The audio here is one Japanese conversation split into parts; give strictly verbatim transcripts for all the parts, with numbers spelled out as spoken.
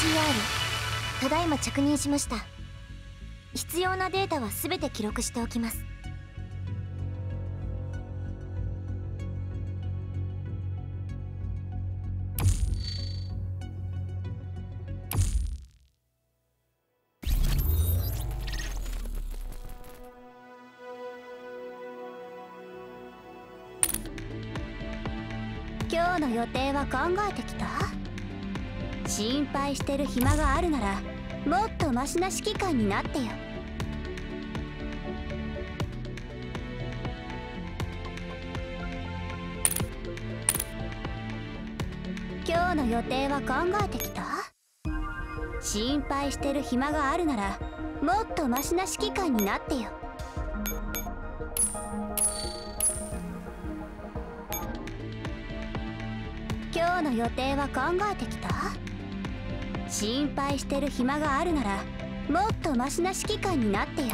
ーアール ただいま着任しました。必要なデータは全て記録しておきます。 今日の予定は考えてきた？心配してる暇があるならもっとマシな指揮官になってよ。今日の予定は考えてきた？心配してる暇があるならもっとマシな指揮官になってよ。今日の予定は考えてきた？心配してる暇があるならもっとマシな指揮官になってよ。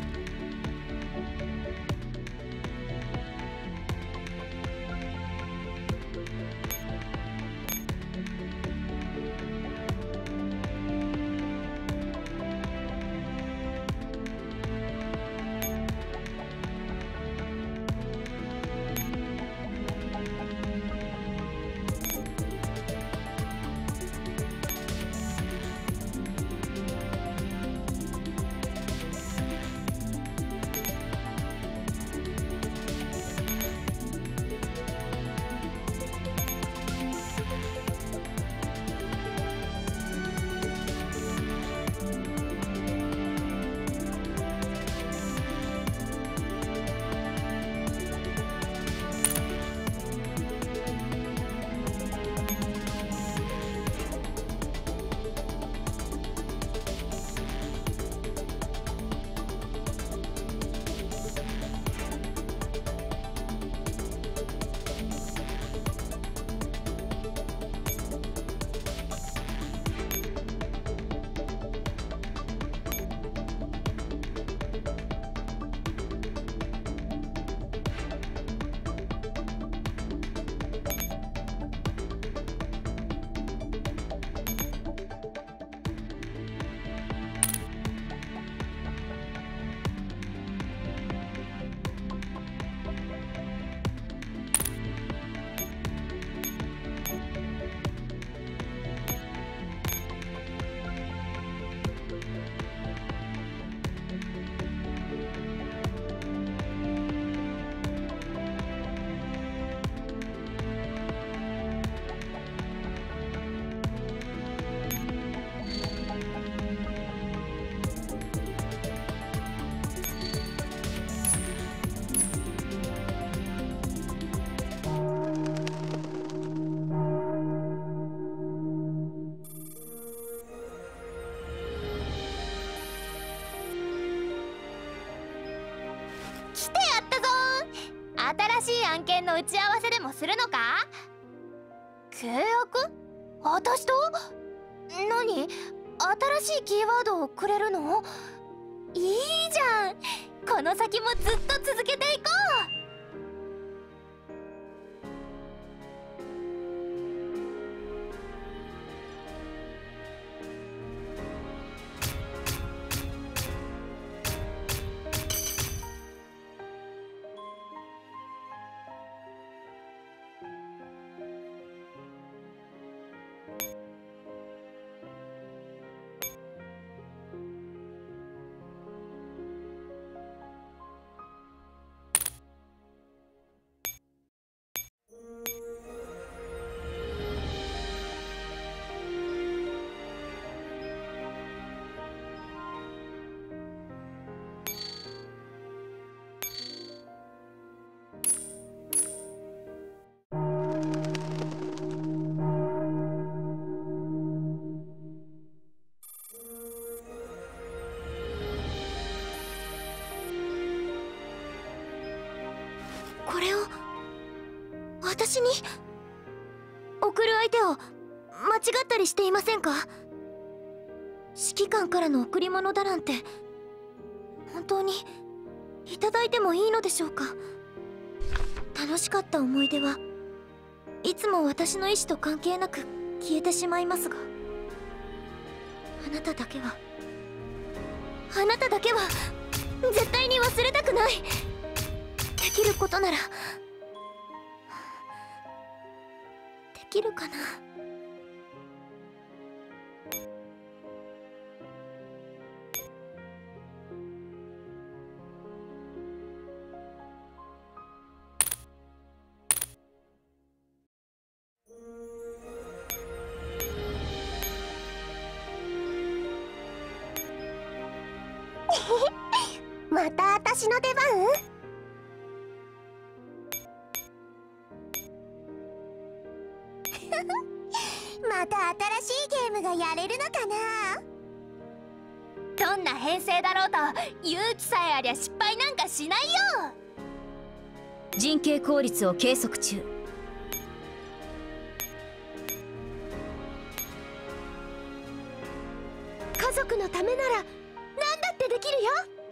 来てやったぞー。新しい案件の打ち合わせでもするのか？契約？私と？何？新しいキーワードをくれるの？いいじゃん。この先もずっと続けていこう。これを私に送る相手を間違ったりしていませんか？指揮官からの贈り物だなんて本当にいただいてもいいのでしょうか？楽しかった思い出はいつも私の意思と関係なく消えてしまいますが。 あなただけはあなただけは絶対に忘れたくない。できることならできるかな。 また私の出番？また新しいゲームがやれるのかな。どんな編成だろうと勇気さえありゃ失敗なんかしないよ。 陣形効率を計測中。 家族のためなら何だってできるよ。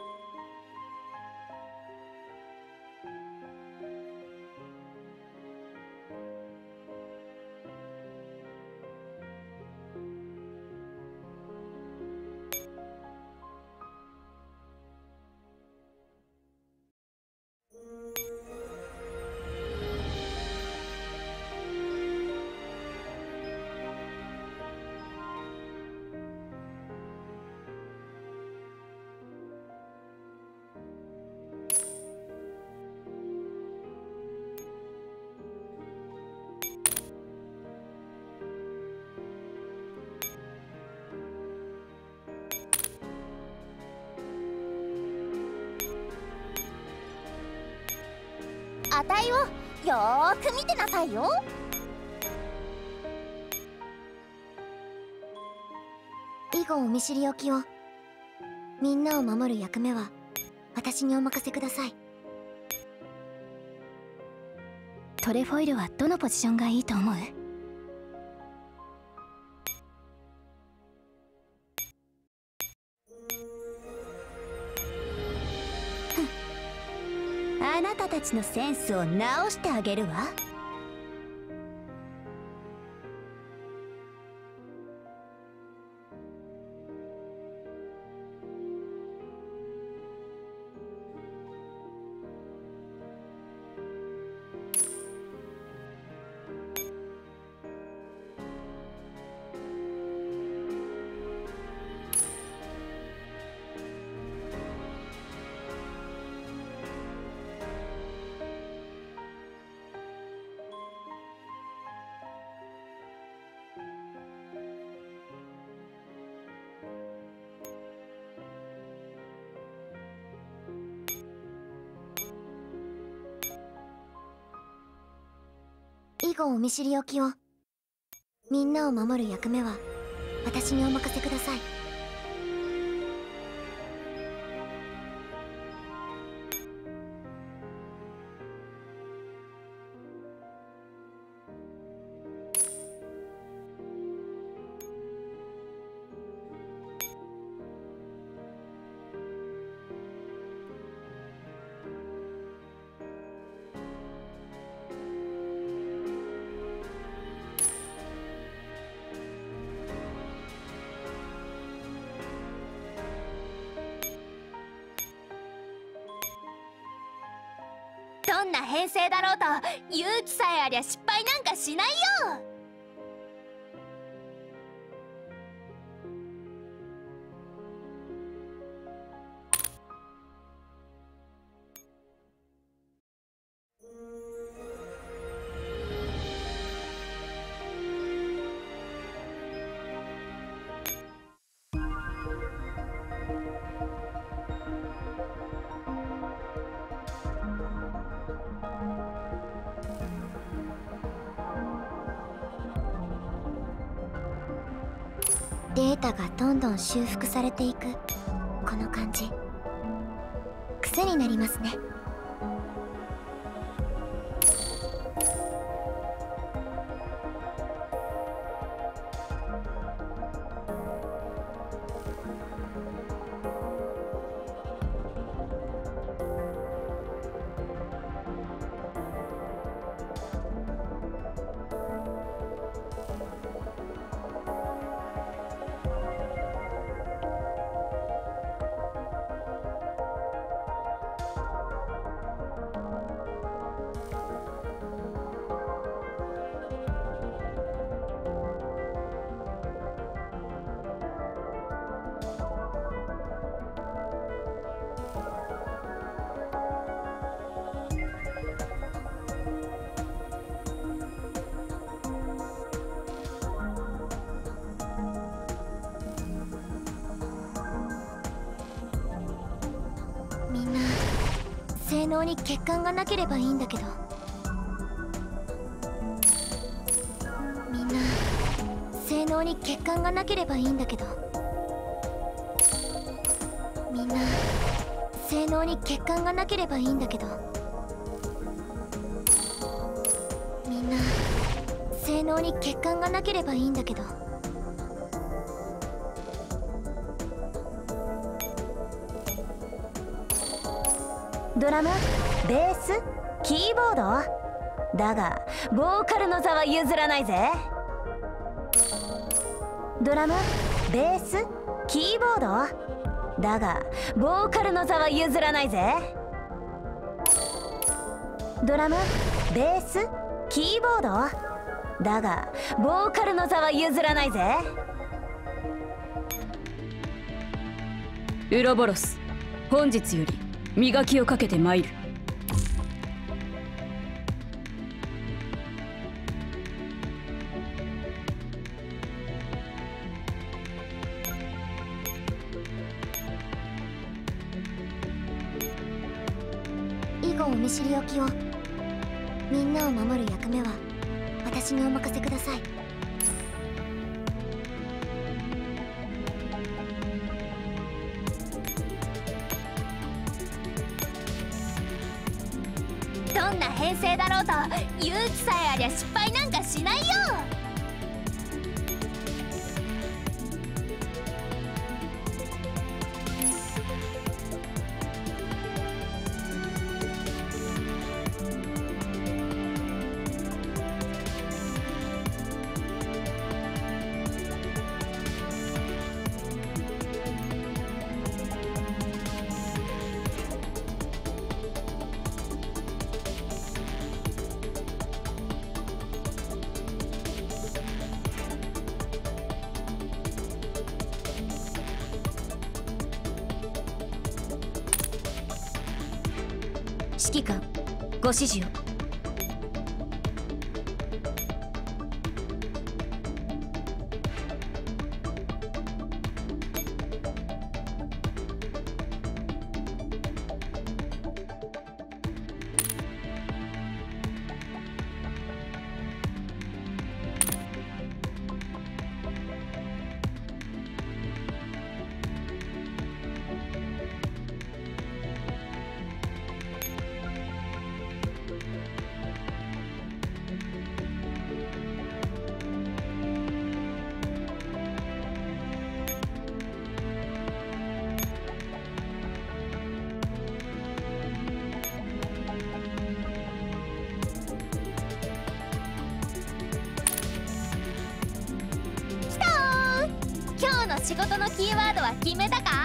値をよーく見てなさいよ。 以後お見知りおきを。みんなを守る役目は私にお任せください。トレフォイルはどのポジションがいいと思う？あなたたちのセンスを直してあげるわ。以後お見知りおきを。みんなを守る役目は私にお任せください。 どんな編成だろうと勇気さえありゃ失敗なんかしないよ。 データがどんどん修復されていくこの感じ、癖になりますね。 みんな性能に欠陥がなければいいんだけど。みんな性能に欠陥がなければいいんだけど。みんな性能に欠陥がなければいいんだけど。みんな性能に欠陥がなければいいんだけど。ドラム、ベース、キーボードだがボーカルの座は譲らないぜ。ドラム、ベース、キーボードだがボーカルの座は譲らないぜ。ドラム、ベース、キーボードだがボーカルの座は譲らないぜ。 ウロボロス、本日より磨きをかけて参る。 以後お見知りおきを。みんなを守る役目は私にお任せください。 どんな編成だろうと勇気さえありゃ失敗なんかしないよ。 指揮官、ご指示を。仕事のキーワードは決めたか？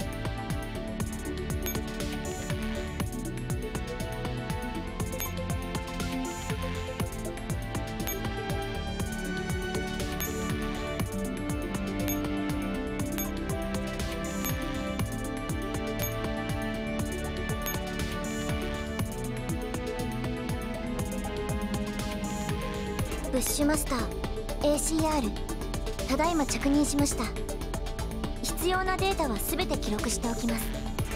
ブッシュマスター エーシーアール ただいま着任しました。必要なデータは全て記録しておきます。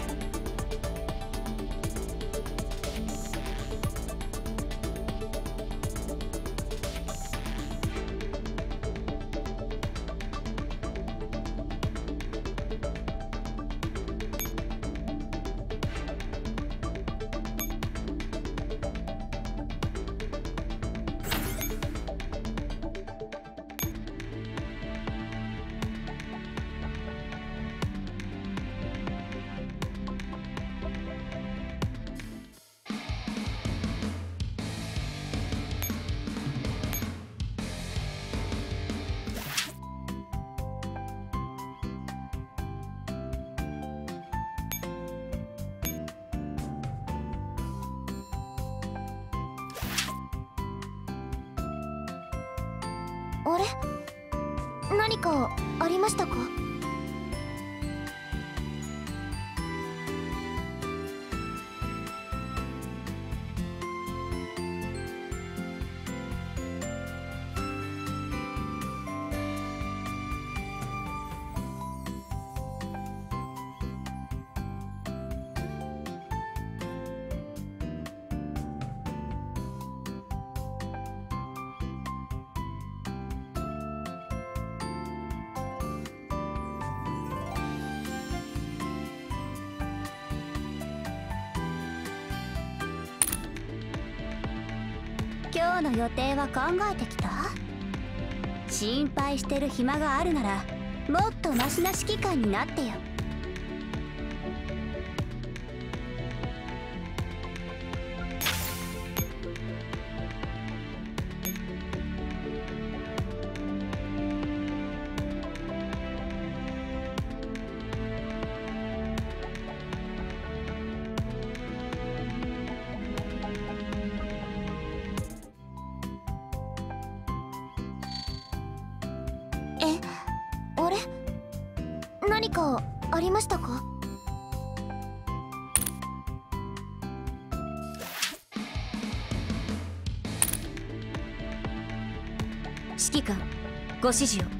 あれ？何かありましたか？ 今日の予定は考えてきた？心配してる暇があるならもっとマシな指揮官になってよ。え、あれ？何かありましたか？ 指揮官、ご指示を。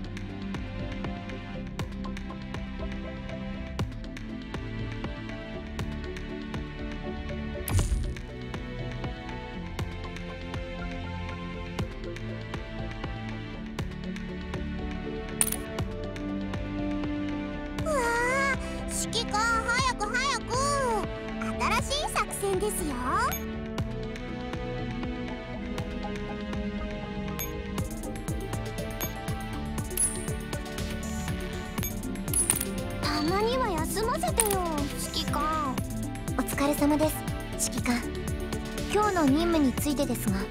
指揮官、早く早く。新しい作戦ですよ。たまには休ませてよ、指揮官。お疲れ様です、指揮官。今日の任務についてですが、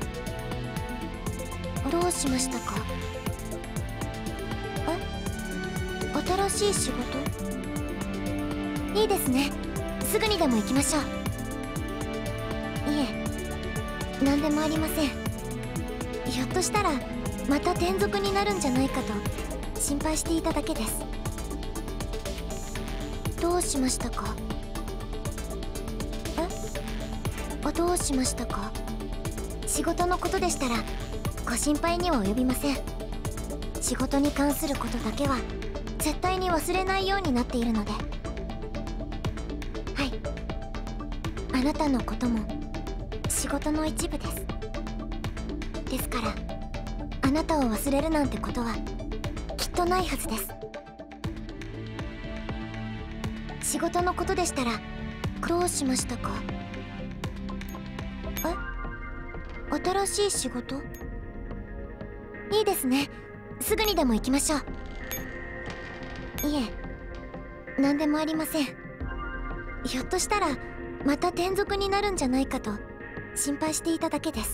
どうしましたか？え？新しい仕事？いいですね。すぐにでも行きましょう。いえ、何でもありません。ひょっとしたらまた転属になるんじゃないかと心配していただけです。どうしましたか？え？あ、どうしましたか？仕事のことでしたらご心配には及びません。仕事に関することだけは絶対に忘れないようになっているので。あなたのことも仕事の一部です。ですからあなたを忘れるなんてことはきっとないはずです。仕事のことでしたらどうしましたか？え？新しい仕事？いいですね。すぐにでも行きましょう。いえ、何でもありません。ひょっとしたらまた転属になるんじゃないかと心配していただけです。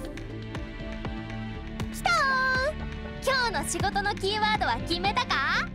今日の仕事のキーワードは決めたか？